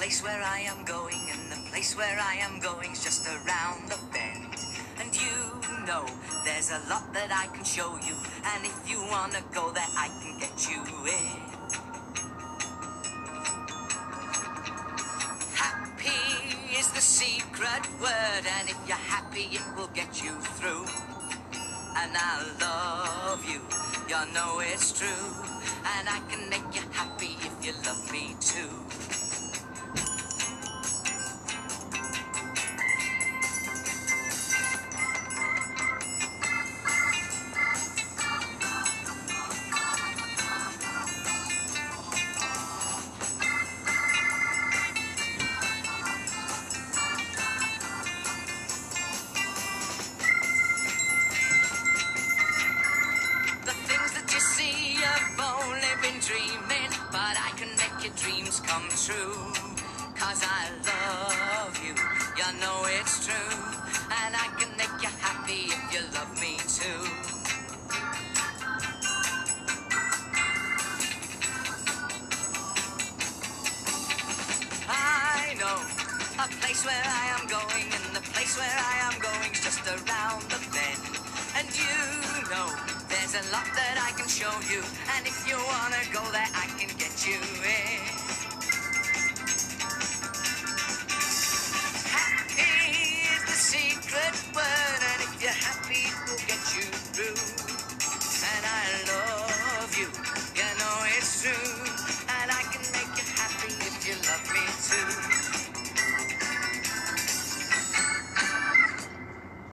place where I am going, and the place where I am going's just around the bend. And you know there's a lot that I can show you, and if you wanna go there, I can get you in. Happy is the secret word, and if you're happy, it will get you through. And I love you, you know it's true, and I can make you happy if you love me too. Dreaming, but I can make your dreams come true. 'Cause I love you, you know it's true, and I can make you happy if you love me too. I know a place where I am going, and the place where I am going's just around the bend. And you know there's a lot that I can show you, and if you wanna go there, I can get you in. Happy is the secret word.